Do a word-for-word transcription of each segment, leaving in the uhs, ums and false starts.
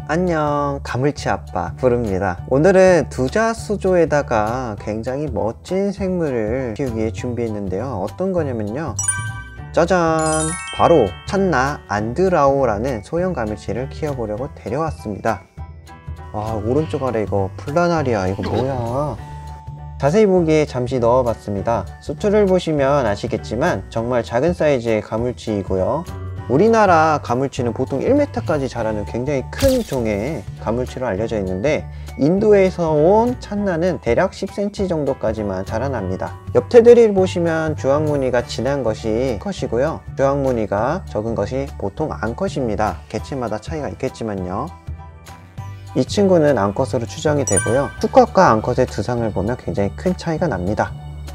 안녕, 가물치 아빠 부릅니다. 오늘은 두자수조에다가 굉장히 멋진 생물을 키우기 위해 준비했는데요. 어떤 거냐면요, 짜잔! 바로 찬나 안드라오라는 소형 가물치를 키워보려고 데려왔습니다. 아, 오른쪽 아래 이거 플라나리아 이거 뭐야. 자세히 보기에 잠시 넣어봤습니다. 수초를 보시면 아시겠지만 정말 작은 사이즈의 가물치이고요. 우리나라 가물치는 보통 일 미터까지 자라는 굉장히 큰 종의 가물치로 알려져 있는데, 인도에서 온 찬나는 대략 십 센티미터 정도까지만 자라납니다. 옆 테두리를 보시면 주황무늬가 진한 것이 컷이고요, 주황무늬가 적은 것이 보통 암컷입니다. 개체마다 차이가 있겠지만요. 이 친구는 암컷으로 추정이 되고요, 수컷과 암컷의 두상을 보면 굉장히 큰 차이가 납니다.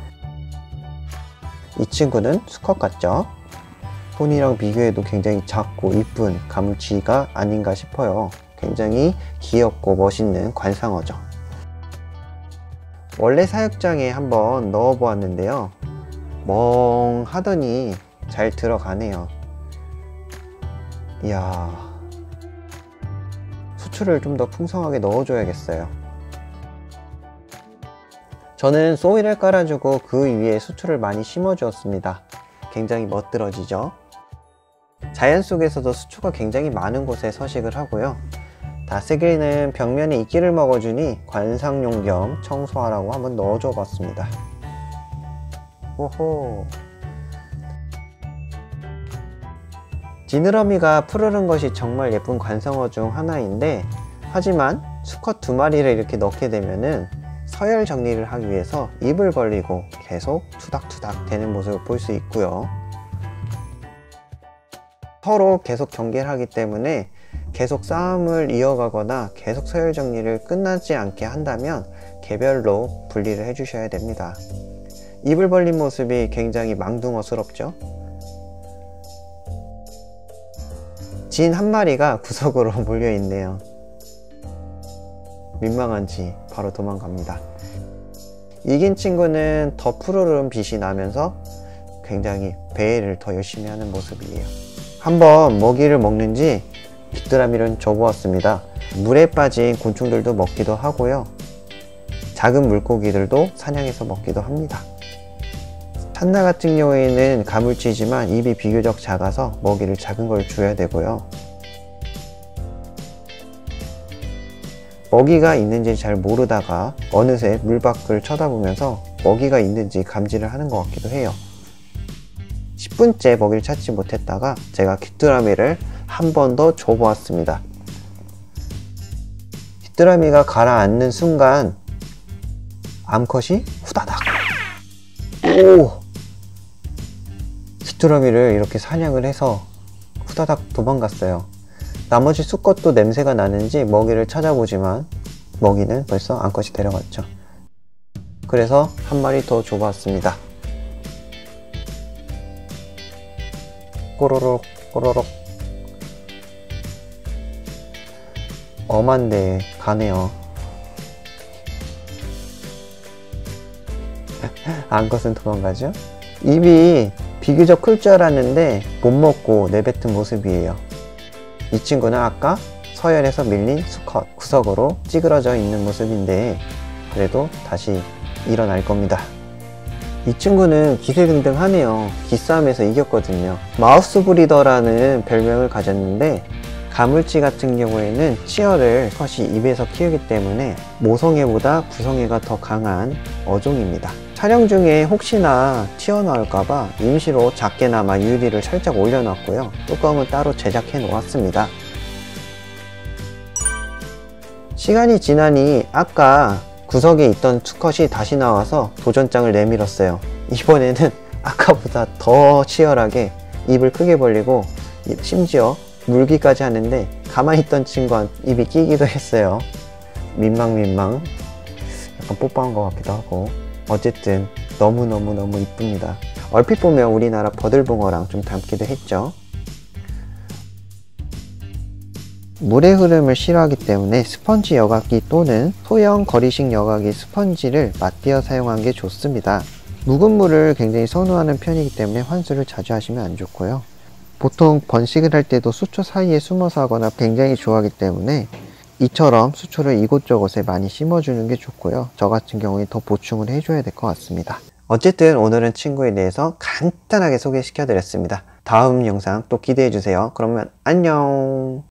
이 친구는 수컷 같죠? 손이랑 비교해도 굉장히 작고 이쁜 가물치가 아닌가 싶어요. 굉장히 귀엽고 멋있는 관상어죠. 원래 사육장에 한번 넣어 보았는데요, 멍하더니 잘 들어가네요. 이야, 수초를 좀 더 풍성하게 넣어줘야겠어요. 저는 소일을 깔아주고 그 위에 수초를 많이 심어 주었습니다. 굉장히 멋들어지죠. 자연 속에서도 수초가 굉장히 많은 곳에 서식을 하고요. 다스기는 벽면에 이끼를 먹어주니 관상용 겸 청소하라고 한번 넣어줘 봤습니다. 오호. 지느러미가 푸르른 것이 정말 예쁜 관상어 중 하나인데, 하지만 수컷 두 마리를 이렇게 넣게 되면은 서열 정리를 하기 위해서 입을 벌리고 계속 투닥투닥 대는 모습을 볼 수 있고요. 서로 계속 경계를 하기 때문에 계속 싸움을 이어가거나 계속 서열 정리를 끝나지 않게 한다면 개별로 분리를 해 주셔야 됩니다. 입을 벌린 모습이 굉장히 망둥어스럽죠. 진 한 마리가 구석으로 몰려 있네요. 민망한지 바로 도망갑니다. 이긴 친구는 더 푸르른 빛이 나면서 굉장히 배회를 더 열심히 하는 모습이에요. 한번 먹이를 먹는지 귀뚜라미를 줘보았습니다. 물에 빠진 곤충들도 먹기도 하고요, 작은 물고기들도 사냥해서 먹기도 합니다. 찬나 같은 경우에는 가물치지만 입이 비교적 작아서 먹이를 작은 걸 줘야 되고요, 먹이가 있는지 잘 모르다가 어느새 물 밖을 쳐다보면서 먹이가 있는지 감지를 하는 것 같기도 해요. 십 분째 먹이를 찾지 못했다가 제가 귀뚜라미를 한 번 더 줘보았습니다. 귀뚜라미가 가라앉는 순간 암컷이 후다닥, 오! 귀뚜라미를 이렇게 사냥을 해서 후다닥 도망갔어요. 나머지 수컷도 냄새가 나는지 먹이를 찾아보지만 먹이는 벌써 암컷이 데려갔죠. 그래서 한 마리 더 줘봤습니다. 꼬로록 꼬로록. 엄한데 가네요. 암컷은 도망가죠. 입이 비교적 클 줄 알았는데 못 먹고 내뱉은 모습이에요. 이 친구는 아까 서열에서 밀린 수컷, 구석으로 찌그러져 있는 모습인데 그래도 다시 일어날 겁니다. 이 친구는 기세등등하네요. 기싸움에서 이겼거든요. 마우스 브리더라는 별명을 가졌는데, 가물치 같은 경우에는 치어를 수컷이 입에서 키우기 때문에 모성애보다 구성애가 더 강한 어종입니다. 촬영 중에 혹시나 튀어나올까봐 임시로 작게나마 유리를 살짝 올려놨고요, 뚜껑은 따로 제작해 놓았습니다. 시간이 지나니 아까 구석에 있던 수컷이 다시 나와서 도전장을 내밀었어요. 이번에는 아까보다 더 치열하게 입을 크게 벌리고 심지어 물기까지 하는데, 가만히 있던 친구한 입이 끼기도 했어요. 민망민망. 약간 뽀뽀한 것 같기도 하고. 어쨌든 너무너무너무 이쁩니다. 얼핏 보면 우리나라 버들붕어랑 좀 닮기도 했죠. 물의 흐름을 싫어하기 때문에 스펀지 여과기 또는 소형 거리식 여과기 스펀지를 맞대어 사용하는 게 좋습니다. 묵은 물을 굉장히 선호하는 편이기 때문에 환수를 자주 하시면 안 좋고요. 보통 번식을 할 때도 수초 사이에 숨어서 하거나 굉장히 좋아하기 때문에 이처럼 수초를 이곳저곳에 많이 심어주는 게 좋고요. 저 같은 경우에 더 보충을 해줘야 될 것 같습니다. 어쨌든 오늘은 친구에 대해서 간단하게 소개시켜 드렸습니다. 다음 영상 또 기대해 주세요. 그러면 안녕.